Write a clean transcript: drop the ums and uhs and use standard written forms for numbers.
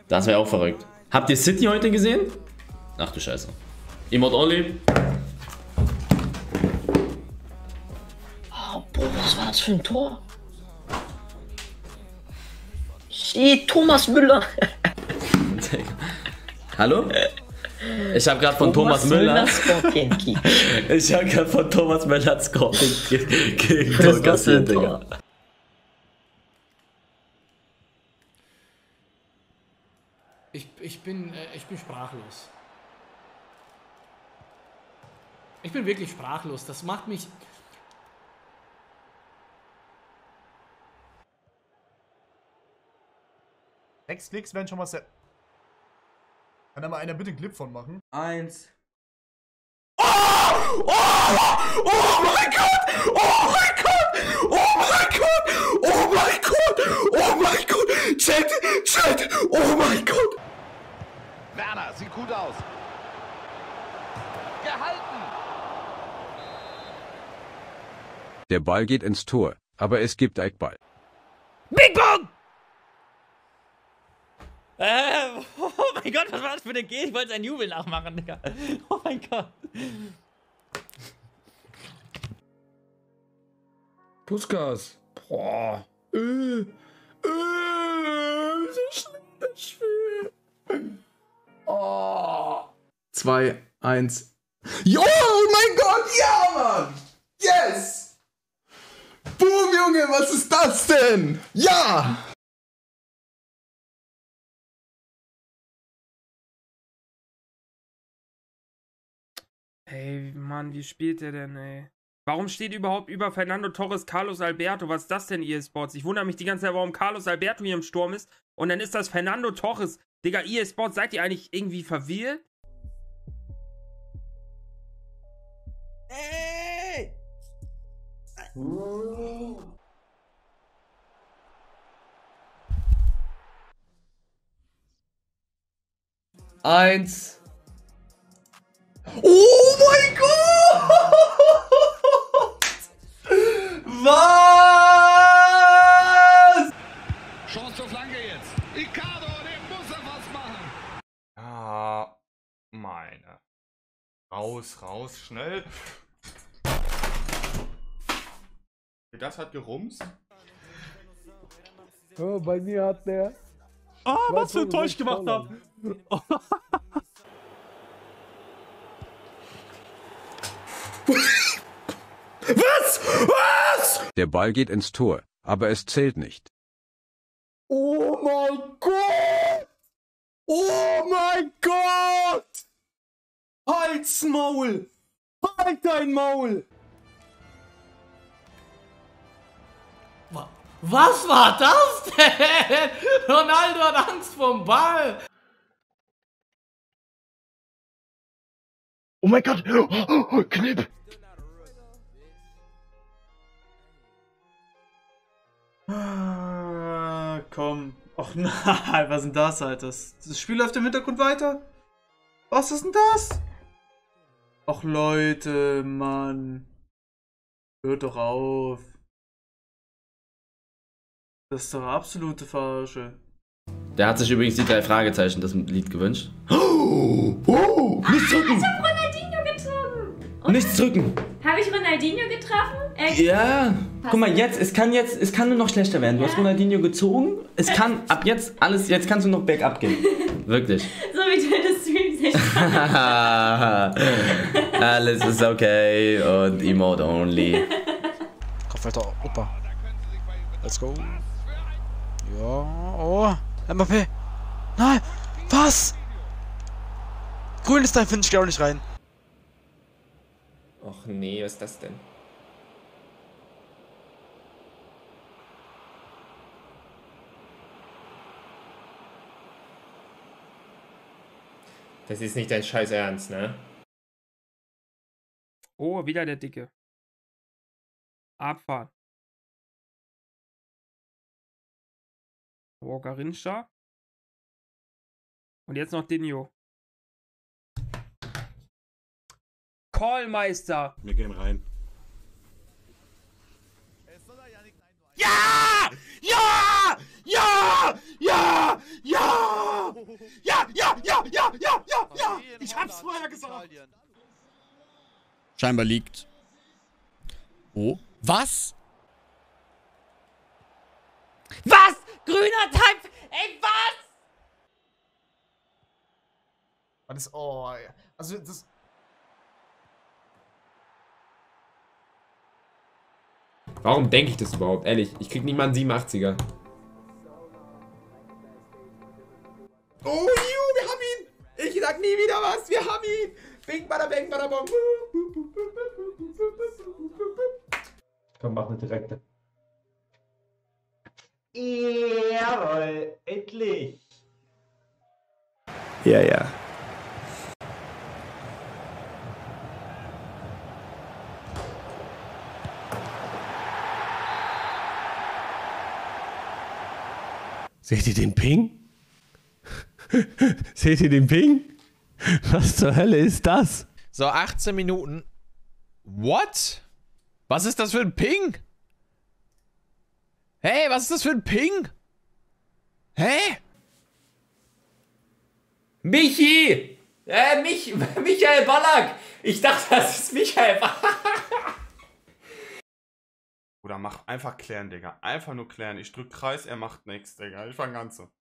Das wäre auch verrückt. Habt ihr City heute gesehen? Ach du Scheiße. Emote only. Oh, boah, was war das für ein Tor? Shit, Thomas Müller. Hallo? Ich habe gerade von Thomas Müller. Ich habe gerade von Thomas Müller Scoring gegen Tor kassiert, Digga. Ich bin sprachlos. Ich bin wirklich sprachlos. Das macht mich... Sechs Klicks werden schon mal sehr... Kann da mal einer bitte einen Clip von machen? 1. Oh! Oh! Oh mein Gott! Oh mein Gott! Oh mein Gott! Oh mein Gott! Oh mein Gott! Chat! Chat! Oh mein Gott! Werner, sieht gut aus. Gehalten! Der Ball geht ins Tor, aber es gibt Eckball. Big Bong! Oh mein Gott, was war das für eine G? Ich wollte seinen Jubel nachmachen, Digga. Oh mein Gott. Puskas. Boah. So schlimm das Spiel. Oh. 2, 1. Jo, oh mein Gott, ja, Mann! Yes! Boom, Junge, was ist das denn? Ja! Ey, Mann, wie spielt der denn, ey? Warum steht überhaupt über Fernando Torres Carlos Alberto? Was ist das denn, EA Sports? Ich wundere mich die ganze Zeit, warum Carlos Alberto hier im Sturm ist. Und dann ist das Fernando Torres. Digga, EA Sports, seid ihr eigentlich irgendwie verwirrt? Ey! Eins. Oh mein Gott! Was? Chance zur Flanke jetzt. Icardo, der muss er was machen. Ah, meine. Raus, raus, schnell. Das hat gerumst. Oh, bei mir hat der... Ah, was für ein Tor ich gemacht habe. Was? Was? Der Ball geht ins Tor, aber es zählt nicht. Oh mein Gott! Oh mein Gott! Halt's Maul! Halt dein Maul! Was war das denn? Ronaldo hat Angst vorm Ball. Oh mein Gott! Oh, Knipp! Ah, komm. Och nein, was ist denn das, Alter? Das Spiel läuft im Hintergrund weiter? Was ist denn das? Och Leute, Mann. Hört doch auf. Das ist doch absolute Verarsche. Der hat sich übrigens die 3 Fragezeichen das Lied gewünscht. Nicht drücken! Ich hab Ronaldinho gezogen. Und? Nichts drücken! Habe ich Ronaldinho getroffen? Ja! Guck mal, es kann nur noch schlechter werden. Du hast Ronaldinho gezogen. Es kann ab jetzt alles, jetzt kannst du noch bergab gehen. Wirklich. So wie du das Streams nicht Alles ist okay und Emote only. Kopf weiter, Opa. Let's go. Ja, oh. Mbappé. Nein, was? Grün ist da, finde ich, glaube nicht rein. Och nee, was ist das denn? Das ist nicht dein scheiß Ernst, ne? Oh, wieder der Dicke. Abfahrt. Walker Rinscha. Und jetzt noch Dinho. Callmeister. Wir gehen rein. Ja! Ja! Ja! Ja! Ja! Ja, ja, ja, ja, ja, ja, ja! Ich hab's vorher gesagt! Scheinbar liegt. Oh. Was? Was? Grüner Teig! Ey, was? Das ist, oh, also das... Warum denke ich das überhaupt? Ehrlich, ich krieg nicht mal einen 87er. Oh, wir haben ihn! Ich sag nie wieder was, wir haben ihn! Bing, bada, bang, bada, bong. Komm, mach eine direkte. Jawohl, endlich! Ja, ja. Seht ihr den Ping? Seht ihr den Ping? Was zur Hölle ist das? So, 18 Minuten. What? Was ist das für ein Ping? Hey, was ist das für ein Ping? Hä? Michi! Michael Ballack! Ich dachte, das ist Michael Ballack. Oder mach einfach klären, Digga. Einfach nur klären. Ich drück Kreis, er macht nichts, Digga. Ich fang ganz so.